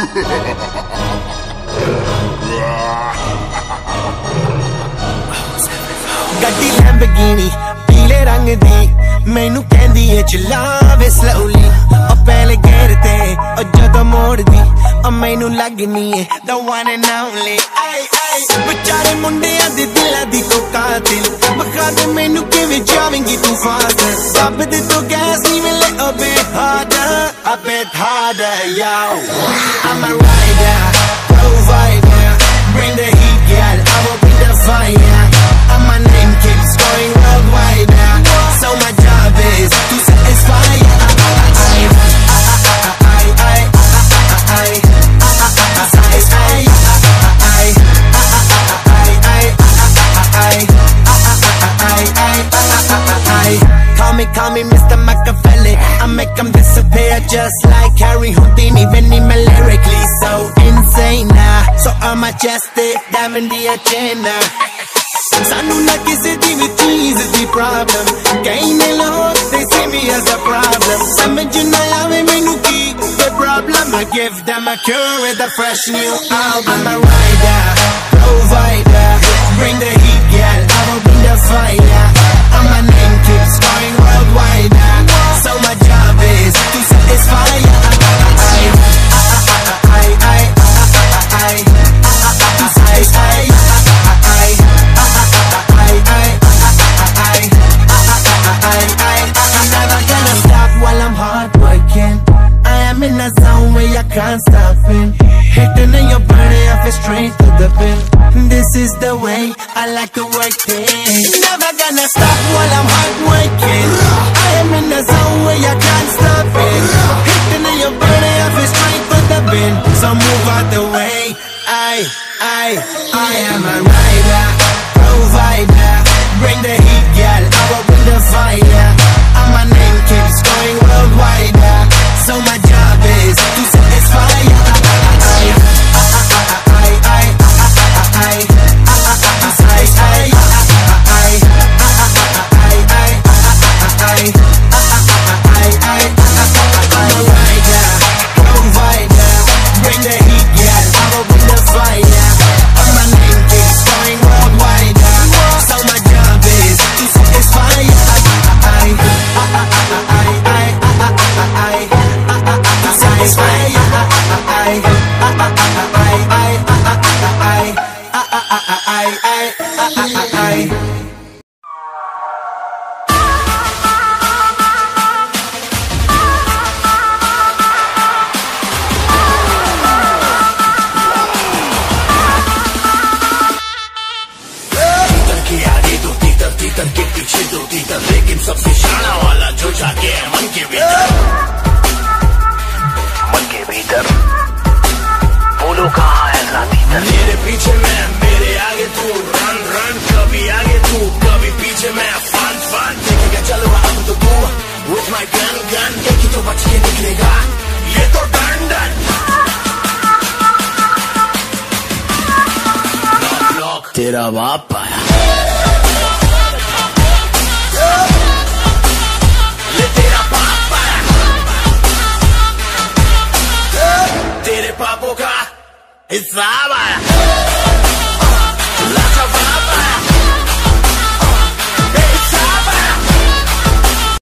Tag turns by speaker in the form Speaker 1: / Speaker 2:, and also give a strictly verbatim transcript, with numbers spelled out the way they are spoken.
Speaker 1: ਗੱਡੀ ਲੈਂਬਰਗਿਨੀ ਪੀਲੇ ਰੰਗ ਦੀ ਮੈਨੂੰ ਕਹਿੰਦੀ ਏ ਚਲਾਵੇ ਸਲੋਲੀ ਉਹ ਪਹਿਲੇ ਗੇਰ ਤੇ ਉਹ ਜਦੋਂ ਮੋੜਦੀ ਉਹ ਮੈਨੂੰ ਲੱਗਨੀ ਏ the one and only ਆਈ ਆਈ ਵਿਚਾਰੇ ਮੁੰਡਿਆਂ ਦੇ ਦਿਲਾਂ ਦੀ ਤੂੰ ਕਾਤਿਲ ਬਖਾ ਦੇ ਮੈਨੂੰ ਕਿਵੇਂ ਜਾਵੇਂਗੀ ਤੂੰ ਫਾਸਟ ਦੱਬ ਦੇ ਤੂੰ ਗੈਸ ਨਹੀਂ ਮਿਲੇ a bit harder a bit harder yo I'm a rider provider bring the heat girl I will bring the fire and my name keeps going worldwide now so my job is to satisfy I I I I I satisfy I I I call me call me Mister Machiavelli I make them disappear just like Harry Houdini when he lyrically so insane now so I'm majestic diamond the agenda ਸਾਨੂੰ ਨਾ ਕਿਸੇ ਦੀ ਵੀ ਚੀਜ਼ ਦੀ problem ਕਈ ਨੇ ਲੋਕ they see me as a problem ਸਮਝ ਨਾ ਆਵੇ ਮੈਨੂੰ ਕੀ the problem I give them a cure with a fresh new album I'm a rider provider bring the heat girl I will bring the fire and my name keeps going worldwide so my job is to satisfy I I I I to satisfy in a zone where you can't stop it hitting in your body I feel straight to the pin this is the way I like to work it never gonna stop while I'm hard working I am in a zone where you can't stop it hitting in your body I feel straight to the pin so move out the way I I I am a rider provider bring the heat girl I will bring the fire and my name keeps going worldwide so my job is to satisfy I I I I I to satisfy I I I I I'm a rider provider bring the heat girl I will bring the fire and my name keeps going worldwide so my job is to satisfy I I I I
Speaker 2: लेकिन सबसे शाना वाला जो जाके मन के भीतर मन के भीतर बोलो कहाँ है साथी मेरे पीछे मैं मेरे आगे तू रन रन कभी आगे तू कभी पीछे मैं फन फन देखेगा चलो अब तो तू with my gun gun देखी तो बच के निकलेगा ये तो डन डन तेरा बाप आया